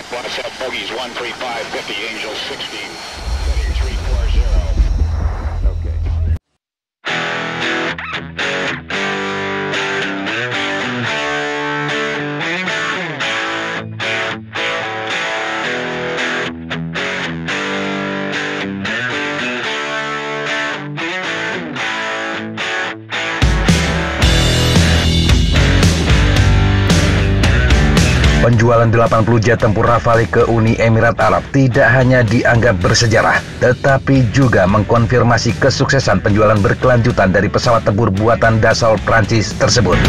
Watch out, bogeys 135, 50, Angel 60, heading 340. Okay. Penjualan 80 jet tempur Rafale ke Uni Emirat Arab tidak hanya dianggap bersejarah, tetapi juga mengkonfirmasi kesuksesan penjualan berkelanjutan dari pesawat tempur buatan Dassault Prancis tersebut.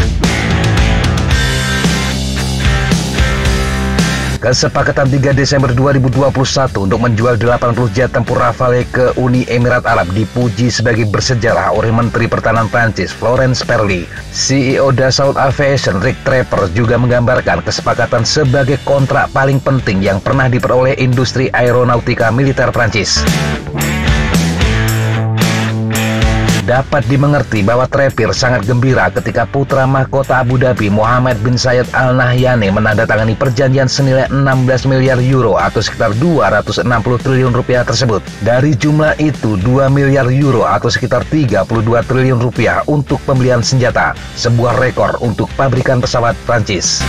Kesepakatan 3 Desember 2021 untuk menjual 80 jet tempur Rafale ke Uni Emirat Arab dipuji sebagai bersejarah oleh Menteri Pertahanan Prancis Florence Parly. CEO Dassault Aviation Rick Trapper juga menggambarkan kesepakatan sebagai kontrak paling penting yang pernah diperoleh industri aeronautika militer Prancis. Dapat dimengerti bahwa Trapper sangat gembira ketika putra mahkota Abu Dhabi Mohammed bin Zayed Al Nahyan menandatangani perjanjian senilai 16 miliar euro atau sekitar 260 triliun rupiah tersebut. Dari jumlah itu, 2 miliar euro atau sekitar 32 triliun rupiah untuk pembelian senjata, sebuah rekor untuk pabrikan pesawat Prancis.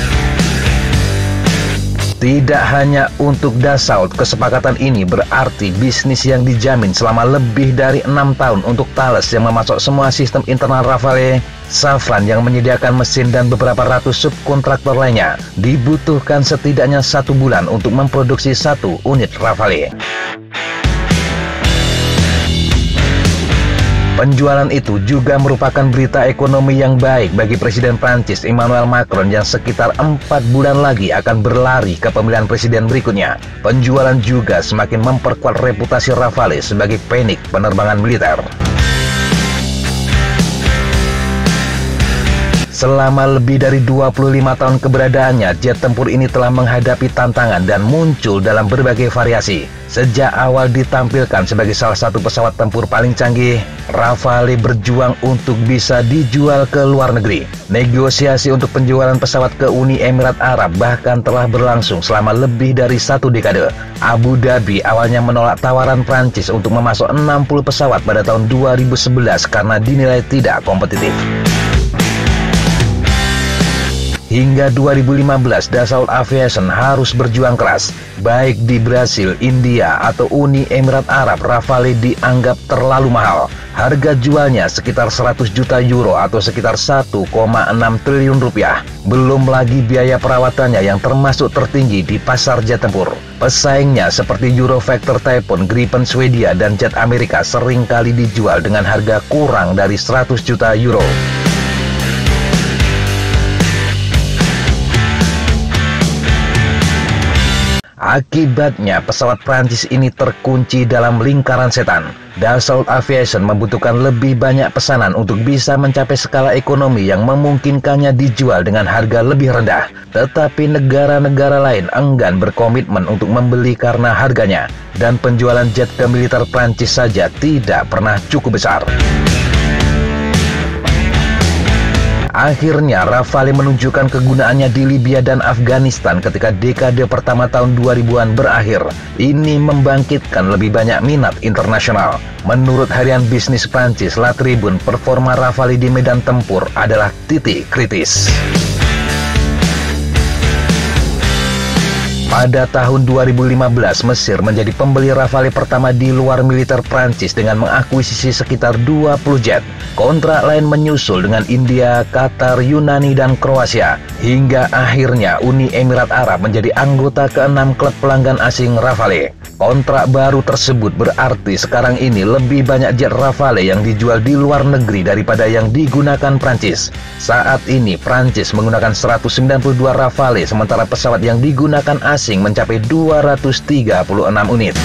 Tidak hanya untuk Dassault, kesepakatan ini berarti bisnis yang dijamin selama lebih dari 6 tahun untuk Thales yang memasok semua sistem internal Rafale, Safran yang menyediakan mesin dan beberapa ratus subkontraktor lainnya. Dibutuhkan setidaknya 1 bulan untuk memproduksi 1 unit Rafale. Penjualan itu juga merupakan berita ekonomi yang baik bagi Presiden Prancis Emmanuel Macron yang sekitar 4 bulan lagi akan berlari ke pemilihan presiden berikutnya. Penjualan juga semakin memperkuat reputasi Rafale sebagai penik penerbangan militer. Selama lebih dari 25 tahun keberadaannya, jet tempur ini telah menghadapi tantangan dan muncul dalam berbagai variasi. Sejak awal ditampilkan sebagai salah satu pesawat tempur paling canggih, Rafale berjuang untuk bisa dijual ke luar negeri. Negosiasi untuk penjualan pesawat ke Uni Emirat Arab bahkan telah berlangsung selama lebih dari 1 dekade. Abu Dhabi awalnya menolak tawaran Prancis untuk memasok 60 pesawat pada tahun 2011 karena dinilai tidak kompetitif. Hingga 2015, Dassault Aviation harus berjuang keras. Baik di Brasil, India, atau Uni Emirat Arab, Rafale dianggap terlalu mahal. Harga jualnya sekitar 100 juta euro atau sekitar 1,6 triliun rupiah. Belum lagi biaya perawatannya yang termasuk tertinggi di pasar jet tempur. Pesaingnya seperti Eurofactor Typhoon, Gripen Swedia, dan jet Amerika seringkali dijual dengan harga kurang dari 100 juta euro. Akibatnya, pesawat Prancis ini terkunci dalam lingkaran setan. Dassault Aviation membutuhkan lebih banyak pesanan untuk bisa mencapai skala ekonomi yang memungkinkannya dijual dengan harga lebih rendah. Tetapi negara-negara lain enggan berkomitmen untuk membeli karena harganya. Dan penjualan jet ke militer Prancis saja tidak pernah cukup besar. Akhirnya, Rafale menunjukkan kegunaannya di Libya dan Afghanistan ketika dekade pertama tahun 2000-an berakhir. Ini membangkitkan lebih banyak minat internasional. Menurut harian bisnis Prancis La Tribune, performa Rafale di medan tempur adalah titik kritis. Pada tahun 2015, Mesir menjadi pembeli Rafale pertama di luar militer Prancis dengan mengakuisisi sekitar 20 jet. Kontrak lain menyusul dengan India, Qatar, Yunani, dan Kroasia. Hingga akhirnya Uni Emirat Arab menjadi anggota ke-6 klub pelanggan asing Rafale. Kontrak baru tersebut berarti sekarang ini lebih banyak jet Rafale yang dijual di luar negeri daripada yang digunakan Prancis. Saat ini Prancis menggunakan 192 Rafale, sementara pesawat yang digunakan asing mencapai 236 unit.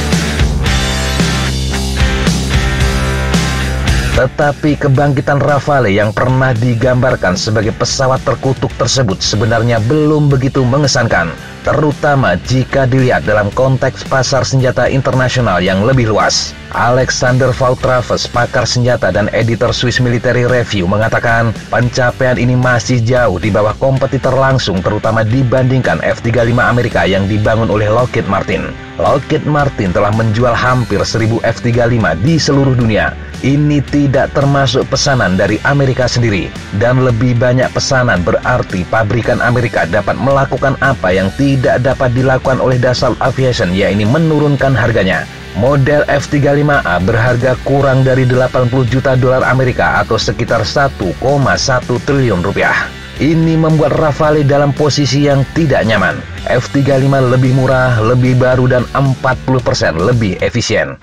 Tetapi kebangkitan Rafale yang pernah digambarkan sebagai pesawat terkutuk tersebut sebenarnya belum begitu mengesankan. terutama jika dilihat dalam konteks pasar senjata internasional yang lebih luas. Alexander Vautravers, pakar senjata dan editor Swiss Military Review, mengatakan pencapaian ini masih jauh di bawah kompetitor langsung, terutama dibandingkan F-35 Amerika yang dibangun oleh Lockheed Martin. Lockheed Martin telah menjual hampir 1000 F-35 di seluruh dunia. Ini tidak termasuk pesanan dari Amerika sendiri, dan lebih banyak pesanan berarti pabrikan Amerika dapat melakukan apa yang tidak dapat dilakukan oleh Dassault Aviation, yaitu menurunkan harganya. Model F-35A berharga kurang dari 80 juta dolar Amerika atau sekitar 1,1 triliun rupiah. Ini membuat Rafale dalam posisi yang tidak nyaman. F-35 lebih murah, lebih baru, dan 40% lebih efisien.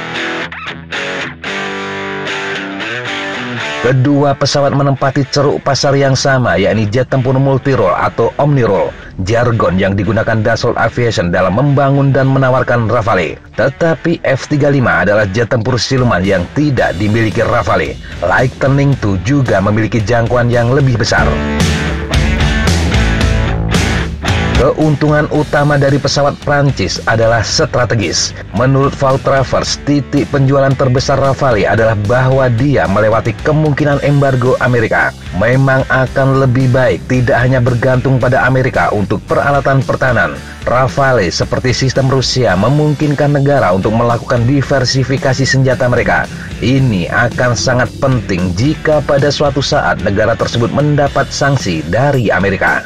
Kedua pesawat menempati ceruk pasar yang sama, yakni jet tempur multirole atau omnirole, jargon yang digunakan Dassault Aviation dalam membangun dan menawarkan Rafale. Tetapi F-35 adalah jet tempur siluman yang tidak dimiliki Rafale. Lightning II juga memiliki jangkauan yang lebih besar. Keuntungan utama dari pesawat Prancis adalah strategis. Menurut Vautravers, titik penjualan terbesar Rafale adalah bahwa dia melewati kemungkinan embargo Amerika. Memang akan lebih baik tidak hanya bergantung pada Amerika untuk peralatan pertahanan. Rafale seperti sistem Rusia memungkinkan negara untuk melakukan diversifikasi senjata mereka. Ini akan sangat penting jika pada suatu saat negara tersebut mendapat sanksi dari Amerika.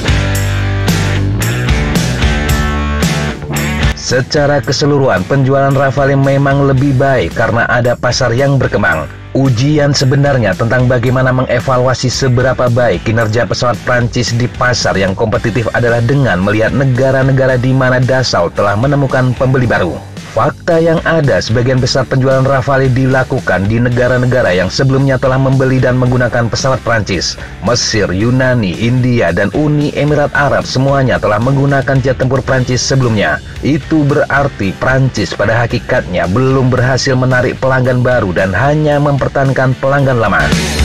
Secara keseluruhan, penjualan Rafale memang lebih baik karena ada pasar yang berkembang. Ujian sebenarnya tentang bagaimana mengevaluasi seberapa baik kinerja pesawat Prancis di pasar yang kompetitif adalah dengan melihat negara-negara di mana Dassault telah menemukan pembeli baru. Fakta yang ada, sebagian besar penjualan Rafale dilakukan di negara-negara yang sebelumnya telah membeli dan menggunakan pesawat Prancis. Mesir, Yunani, India, dan Uni Emirat Arab semuanya telah menggunakan jet tempur Prancis sebelumnya. Itu berarti Prancis pada hakikatnya belum berhasil menarik pelanggan baru dan hanya mempertahankan pelanggan lama.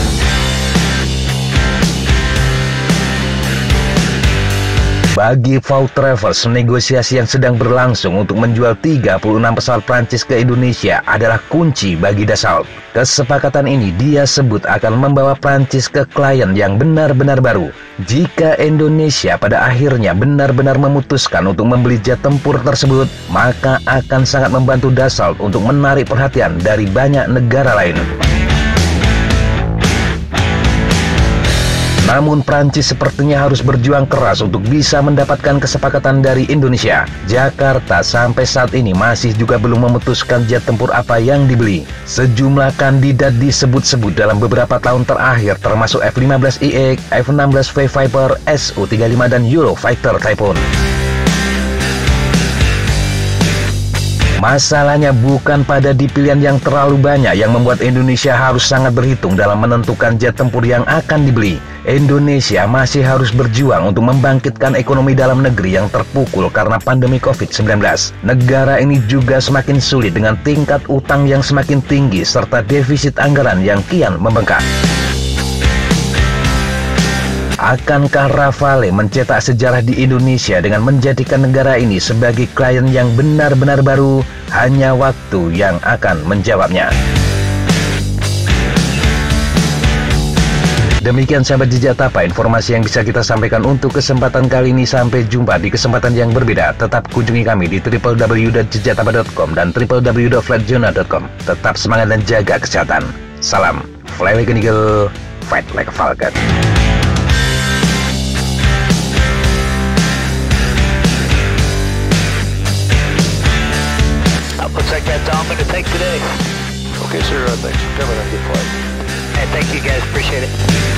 Bagi Vautravers, negosiasi yang sedang berlangsung untuk menjual 36 pesawat Prancis ke Indonesia adalah kunci bagi Dassault. Kesepakatan ini dia sebut akan membawa Prancis ke klien yang benar-benar baru. Jika Indonesia pada akhirnya benar-benar memutuskan untuk membeli jet tempur tersebut, maka akan sangat membantu Dassault untuk menarik perhatian dari banyak negara lain. Namun Prancis sepertinya harus berjuang keras untuk bisa mendapatkan kesepakatan dari Indonesia. Jakarta sampai saat ini masih juga belum memutuskan jet tempur apa yang dibeli. Sejumlah kandidat disebut-sebut dalam beberapa tahun terakhir, termasuk F-15IX, F-16V Viper, Su-35 dan Eurofighter Typhoon. Masalahnya bukan pada di pilihan yang terlalu banyak yang membuat Indonesia harus sangat berhitung dalam menentukan jet tempur yang akan dibeli. Indonesia masih harus berjuang untuk membangkitkan ekonomi dalam negeri yang terpukul karena pandemi COVID-19. Negara ini juga semakin sulit dengan tingkat utang yang semakin tinggi serta defisit anggaran yang kian membengkak. Akankah Rafale mencetak sejarah di Indonesia dengan menjadikan negara ini sebagai klien yang benar-benar baru? Hanya waktu yang akan menjawabnya. Demikian sahabat Jejak Tapa, informasi yang bisa kita sampaikan untuk kesempatan kali ini. Sampai jumpa di kesempatan yang berbeda. Tetap kunjungi kami di www.jejaktapa.com dan www.flightjournal.com. Tetap semangat dan jaga kesehatan. Salam, fly like an eagle, fight like a falcon. Looks like that's all I'm going to take today. Okay, sir. Thanks for coming. Have a good flight. Hey, thank you guys. Appreciate it.